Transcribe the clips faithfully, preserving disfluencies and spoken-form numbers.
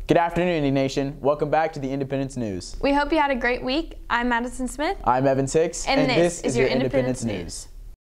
Good afternoon, Indy Nation. Welcome back to the Independence News. We hope you had a great week. I'm Madison Smith. I'm Evan Six, and, and this, this is your Independence, Independence News. News.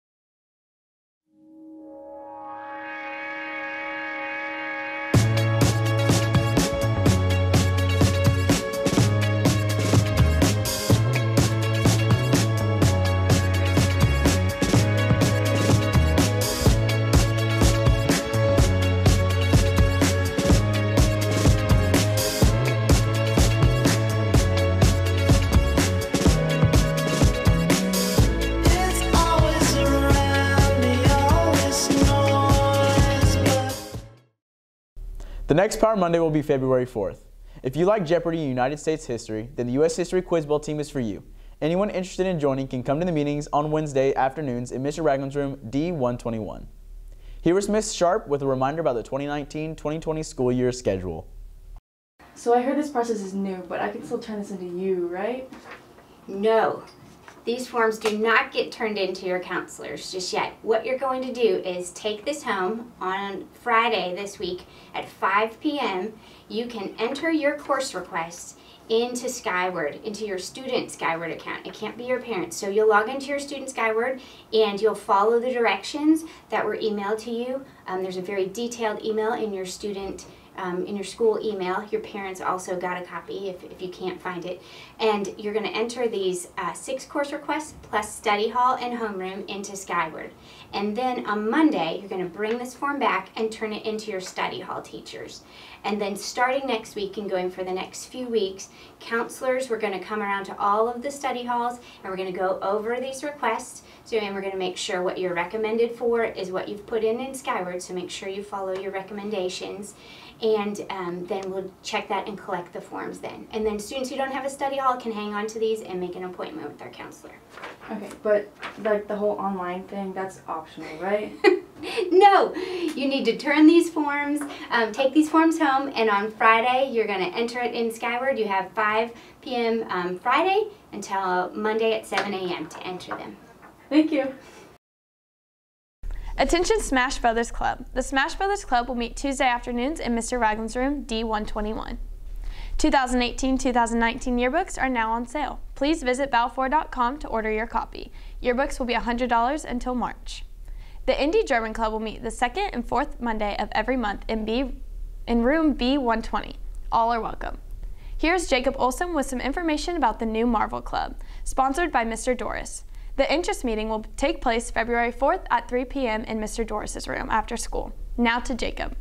The next Power Monday will be February fourth. If you like Jeopardy! United States history, then the U S History Quiz Bowl team is for you. Anyone interested in joining can come to the meetings on Wednesday afternoons in Mister Ragland's room D one twenty-one. Here is Miss Sharp with a reminder about the twenty nineteen twenty twenty school year schedule. So I heard this process is new, but I can still turn this into you, right? No. These forms do not get turned into your counselors just yet. What you're going to do is take this home on Friday this week at five p m You can enter your course requests into Skyward, into your student Skyward account. It can't be your parents. So you'll log into your student Skyward and you'll follow the directions that were emailed to you. Um, there's a very detailed email in your student Um, in your school email. Your parents also got a copy if, if you can't find it. And you're going to enter these uh, six course requests plus study hall and homeroom into Skyward. And then on Monday, you're going to bring this form back and turn it into your study hall teachers. And then starting next week and going for the next few weeks, counselors, we're going to come around to all of the study halls and we're going to go over these requests. So, and we're going to make sure what you're recommended for is what you've put in in Skyward, so make sure you follow your recommendations. And um, then we'll check that and collect the forms then. And then students who don't have a study hall can hang on to these and make an appointment with their counselor. Okay, but like the whole online thing, that's optional, right? No, you need to turn these forms, um, take these forms home, and on Friday you're going to enter it in Skyward. You have five p m Um, Friday until Monday at seven a m to enter them. Thank you. Attention Smash Brothers Club. The Smash Brothers Club will meet Tuesday afternoons in Mister Ragland's room D one twenty-one. two thousand eighteen two thousand nineteen yearbooks are now on sale. Please visit balfour dot com to order your copy. Yearbooks will be one hundred dollars until March. The Indy German Club will meet the second and fourth Monday of every month in, B, in room B one twenty. All are welcome. Here's Jacob Olson with some information about the new Marvel Club, sponsored by Mister Doris. The interest meeting will take place February fourth at three p m in Mister Doris's room after school. Now to Jacob.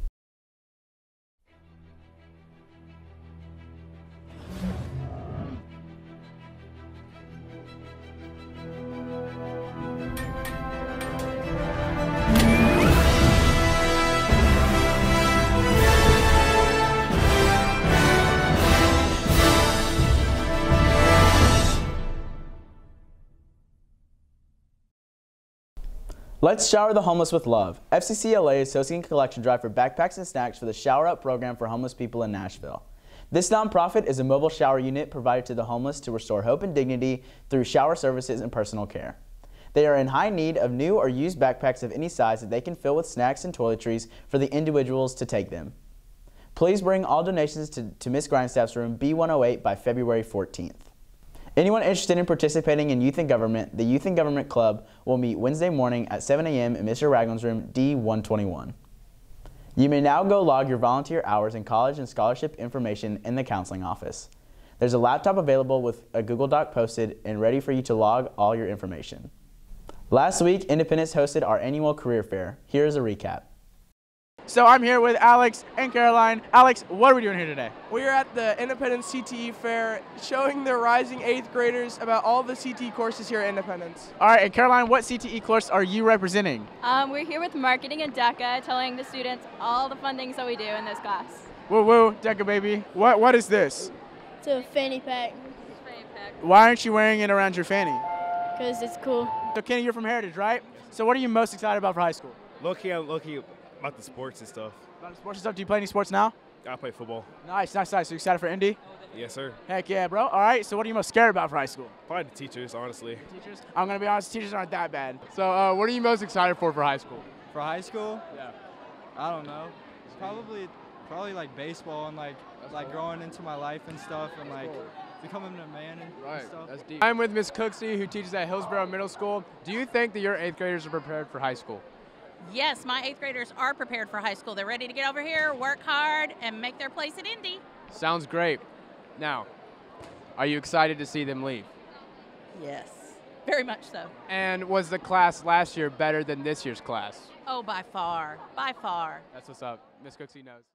Let's shower the homeless with love. F C C L A is hosting a collection drive for backpacks and snacks for the Shower Up program for homeless people in Nashville. This nonprofit is a mobile shower unit provided to the homeless to restore hope and dignity through shower services and personal care. They are in high need of new or used backpacks of any size that they can fill with snacks and toiletries for the individuals to take them. Please bring all donations to, to Miz Grindstaff's room B one oh eight by February fourteenth. Anyone interested in participating in Youth in Government, the Youth in Government Club will meet Wednesday morning at seven a m in Mister Ragland's room D one twenty-one. You may now go log your volunteer hours and college and scholarship information in the counseling office. There's a laptop available with a Google Doc posted and ready for you to log all your information. Last week, Independence hosted our annual career fair. Here's a recap. So I'm here with Alex and Caroline. Alex, what are we doing here today? We are at the Independence C T E Fair showing the rising eighth graders about all the C T E courses here at Independence. All right, and Caroline, what C T E course are you representing? Um, we're here with Marketing and DECA, telling the students all the fun things that we do in this class. Woo woo, DECA baby. What What is this? It's a fanny pack. Fanny pack. Why aren't you wearing it around your fanny? Because it's cool. So Kenny, you're from Heritage, right? So what are you most excited about for high school? Low-key, I'm low-key about the sports and stuff. About the sports and stuff. Do you play any sports now? I play football. Nice, nice, nice. So you excited for Indy? Yes, sir. Heck yeah, bro. All right, so what are you most scared about for high school? Probably the teachers, honestly. Teachers? I'm going to be honest, teachers aren't that bad. So uh, what are you most excited for for high school? For high school? Yeah. I don't know. Probably Probably like baseball and like like growing into my life and stuff and like becoming a man and, Right, and stuff. that's deep. I'm with Miss Cooksey, who teaches at Hillsborough Middle School. Do you think that your eighth graders are prepared for high school? Yes, my eighth graders are prepared for high school. They're ready to get over here, work hard, and make their place at Indy. Sounds great. Now, are you excited to see them leave? Yes, very much so. And was the class last year better than this year's class? Oh, by far, by far. That's what's up. Miss Cooksey knows.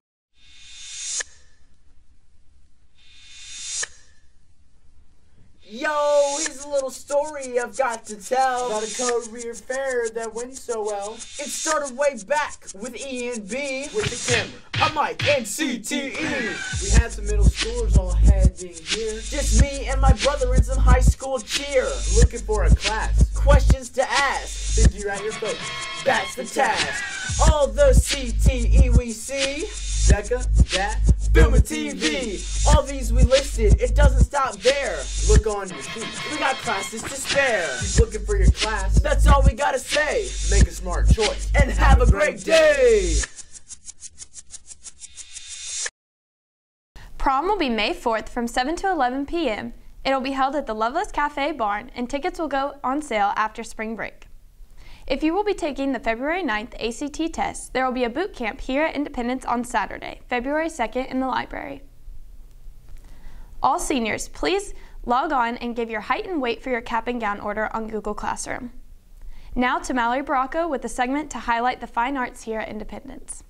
Yo, here's a little story I've got to tell about a career fair that went so well. It started way back with E and B, with the camera, a mic, and C T E. We had some middle schoolers all heading here. Just me and my brother in some high school cheer. Looking for a class, questions to ask. Figure out your focus, that's the task. All the C T E we see, Becca, that, film and T V. All these we listed, it doesn't stop there. Look on your feet, we got classes to spare. Keep looking for your class, that's all we gotta say. Make a smart choice, and have a great day. Prom will be May fourth from seven to eleven p m It'll be held at the Loveless Cafe Barn, and tickets will go on sale after spring break. If you will be taking the February ninth A C T test, there will be a boot camp here at Independence on Saturday, February second in the library. All seniors, please log on and give your height and weight for your cap and gown order on Google Classroom. Now to Mallory Baracco with a segment to highlight the fine arts here at Independence.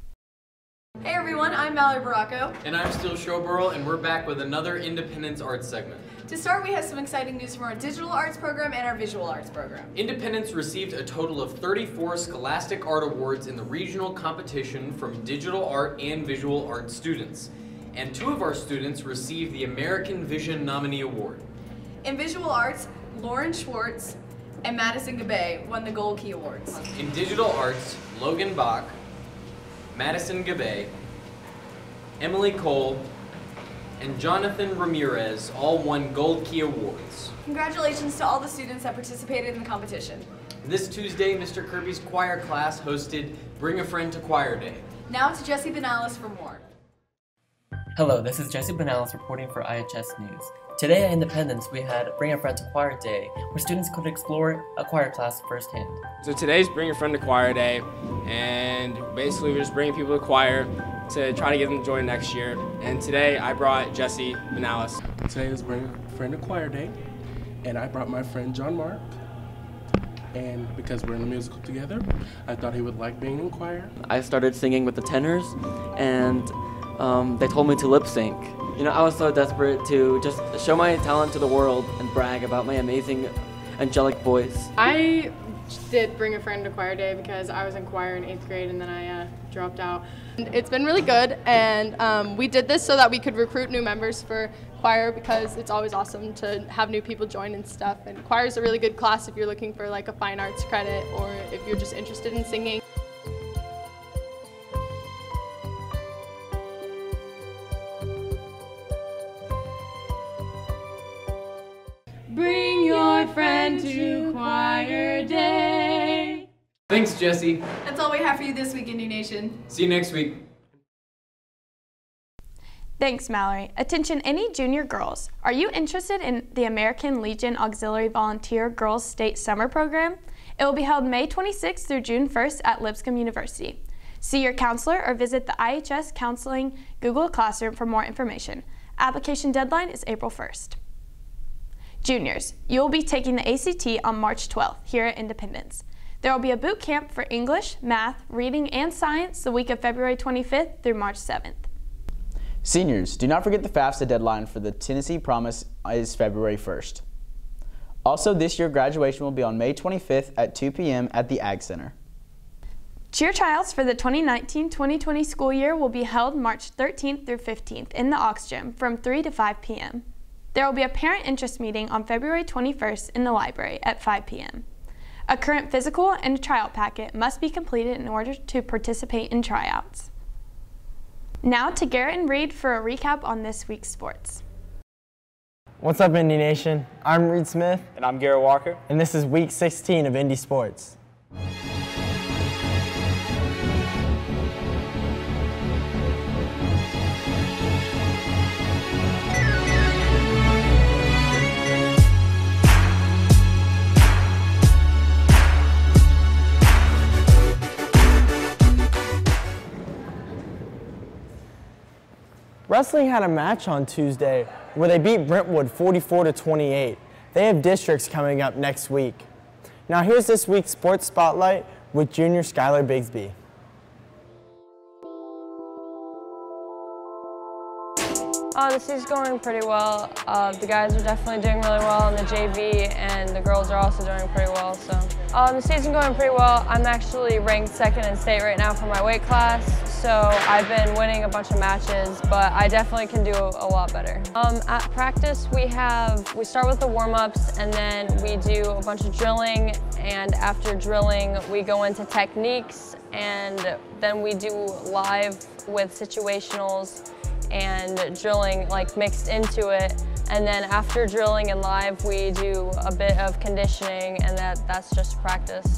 Hey everyone, I'm Mallory Baracco. And I'm Steele Showburl, and we're back with another Independence Arts segment. To start, we have some exciting news from our digital arts program and our visual arts program. Independence received a total of thirty-four Scholastic Art Awards in the regional competition from digital art and visual art students. And two of our students received the American Vision Nominee Award. In visual arts, Lauren Schwartz and Madison Gabay won the Gold Key Awards. In digital arts, Logan Bach, Madison Gabay, Emily Cole, and Jonathan Ramirez all won Gold Key Awards. Congratulations to all the students that participated in the competition. This Tuesday, Mister Kirby's choir class hosted Bring a Friend to Choir Day. Now to Jesse Benalis for more. Hello, this is Jesse Benalis reporting for I H S News. Today at Independence, we had Bring a Friend to Choir Day, where students could explore a choir class firsthand. So today's Bring a Friend to Choir Day, and basically we're just bringing people to choir to try to get them to join next year. And today I brought Jesse Benalis. Today is Bring a Friend to Choir Day, and I brought my friend John Mark. And because we're in the musical together, I thought he would like being in choir. I started singing with the tenors, and um, they told me to lip sync. You know, I was so desperate to just show my talent to the world and brag about my amazing angelic voice. I did Bring a Friend to Choir Day because I was in choir in eighth grade and then I uh, dropped out. It's been really good, and um, we did this so that we could recruit new members for choir because it's always awesome to have new people join and stuff. And choir is a really good class if you're looking for like a fine arts credit or if you're just interested in singing. Bring your friend to Choir Day. Thanks, Jesse. That's all we have for you this week, Indy Nation. See you next week. Thanks, Mallory. Attention any junior girls. Are you interested in the American Legion Auxiliary Volunteer Girls State Summer Program? It will be held May twenty-sixth through June first at Lipscomb University. See your counselor or visit the I H S Counseling Google Classroom for more information. Application deadline is April first. Juniors, you will be taking the A C T on March twelfth here at Independence. There will be a boot camp for English, math, reading, and science the week of February twenty-fifth through March seventh. Seniors, do not forget the FAFSA deadline for the Tennessee Promise is February first. Also, this year graduation will be on May twenty-fifth at two p m at the Ag Center. Cheer tryouts for the twenty nineteen twenty twenty school year will be held March thirteenth through fifteenth in the Aux Gym from three to five p m There will be a parent interest meeting on February twenty-first in the library at five p m A current physical and a tryout packet must be completed in order to participate in tryouts. Now to Garrett and Reed for a recap on this week's sports. What's up, Indy Nation? I'm Reed Smith. And I'm Garrett Walker. And this is week sixteen of Indy Sports. Wrestling had a match on Tuesday where they beat Brentwood forty-four to twenty-eight. They have districts coming up next week. Now here's this week's Sports Spotlight with junior Skylar Bigsby. Uh, the season's going pretty well. Uh, the guys are definitely doing really well in the J V, and the girls are also doing pretty well. So uh, the season's going pretty well. I'm actually ranked second in state right now for my weight class, so I've been winning a bunch of matches, but I definitely can do a lot better. Um, at practice, we have we start with the warm-ups, and then we do a bunch of drilling, and after drilling, we go into techniques, and then we do live with situationals and drilling like mixed into it, and then after drilling and live we do a bit of conditioning, and that that's just practice.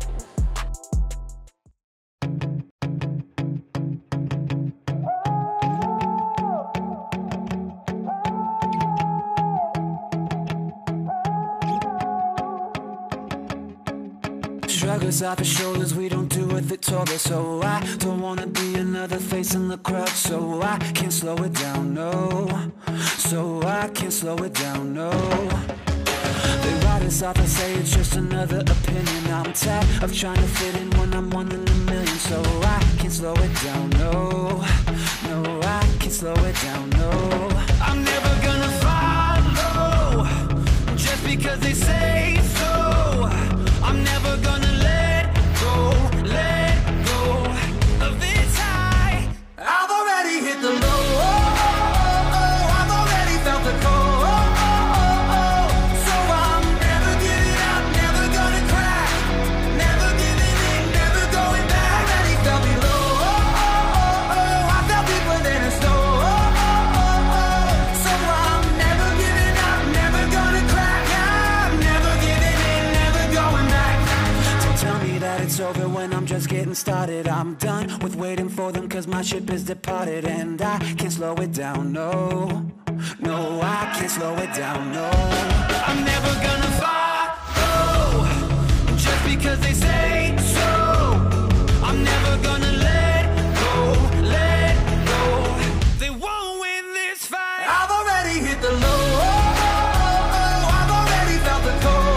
Struggles off our shoulders, we don't do what they told us. So I don't wanna be another face in the crowd. So I can't slow it down, no. So I can't slow it down, no. They write us off and say it's just another opinion. I'm tired of trying to fit in when I'm one in a million. So I can't slow it down, no. No, I can't slow it down, no. I'm never gonna follow just because they say so. I'm never gonna let go, let go of this high. I've already hit the low, oh, oh, oh, I've already felt the cold, oh, oh, oh, so I'm never giving up, never gonna crack, never giving in, never going back. Already felt below, oh, oh, oh, I felt deeper than a stone, oh, oh, oh, so I'm never giving up, never gonna crack, I'm never giving in, never going back. Tell me that it's over when I'm just getting started. I'm done with waiting for them cause my ship is departed. And I can't slow it down, no. No, I can't slow it down, no. I'm never gonna follow just because they say so. I'm never gonna let go, let go. They won't win this fight. I've already hit the low, oh, oh, oh, I've already felt the cold.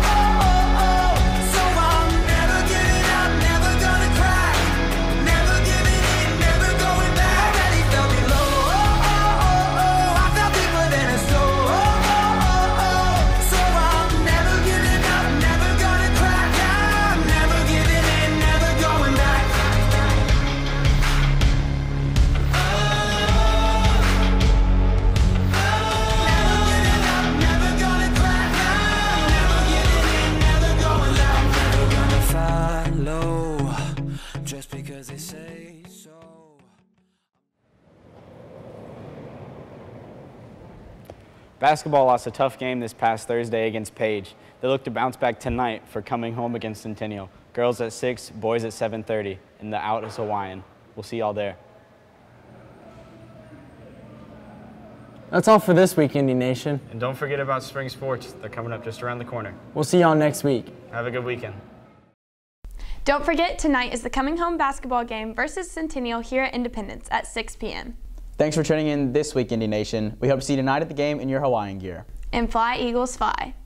Basketball lost a tough game this past Thursday against Page. They look to bounce back tonight for coming home against Centennial. Girls at six, boys at seven thirty, and the out is Hawaiian. We'll see y'all there. That's all for this week, Indy Nation. And don't forget about spring sports. They're coming up just around the corner. We'll see y'all next week. Have a good weekend. Don't forget, tonight is the coming home basketball game versus Centennial here at Independence at six p m Thanks for tuning in this week, Indy Nation. We hope to see you tonight at the game in your Hawaiian gear. And fly, Eagles, fly.